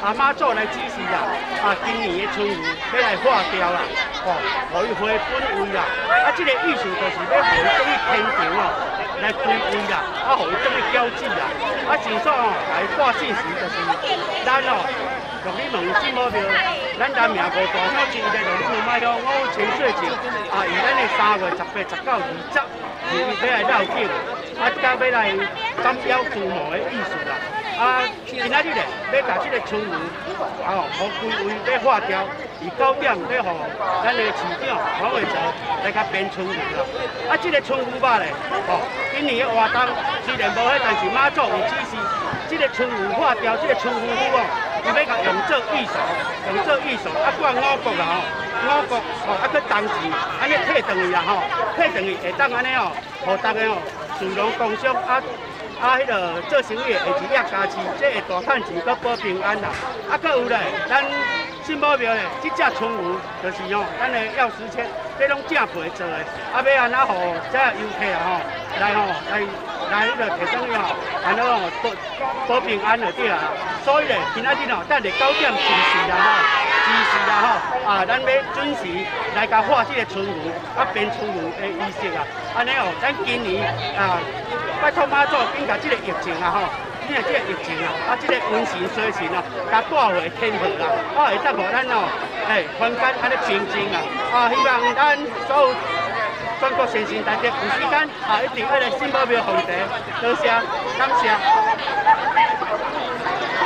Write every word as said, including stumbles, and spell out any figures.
啊妈祖来指示啦，啊今年的春雨要来化掉啦，哦，互伊回本位啦。啊，这个意思就是要互伊等于天庭哦来归位啦，啊，互伊等于交际啦。啊，前煞哦来挂信息就是咱哦。 从你问新宝庙，咱南名五大乡镇的龙虎麦乡五千岁节，啊，以咱的三月十八、十九、二十，是要来绕境，啊，甲要来斩妖除魔的意思啦。啊，今仔日咧要把这个春雨，哦，互归位要化掉，而九点要互咱的市长黄伟哲来甲编春雨啦。啊，这个春雨肉咧，哦，今年的活动虽然无迄，但是妈祖有指示，这个春雨化掉，这个春雨糊哦。 伊要甲用做艺术，用做艺术，啊，挂五谷啦吼，五谷吼，啊，去当钱，安尼退转去啦吼，退转去会当安尼哦，互大家哦，自农工商啊啊，迄个做生意会一压加持，这会大趁钱，搁保平安啦。啊，搁有咧，咱新宝庙咧，即只春雨就是吼，咱的药师签，这拢正皮做的，啊，要安那互这游客啊吼，来吼来。 来，迄个摕上去吼，安尼吼保保平安就对啦。所以咧，今仔日吼，等下九点至时啦吼，至时啦吼，啊，咱要准时来甲画这个春雨，啊编春雨的仪式啊。安尼哦，咱今年啊，拜托妈祖，紧甲这个疫情啊吼，紧甲这个疫情啊，啊这个瘟神衰神啊，甲带回天福啦，啊会当互咱哦，哎，凡间安尼平静啊，啊希望咱所有。 全国先生大家有时间啊，一定要来新宝庙奉茶，多谢，感谢。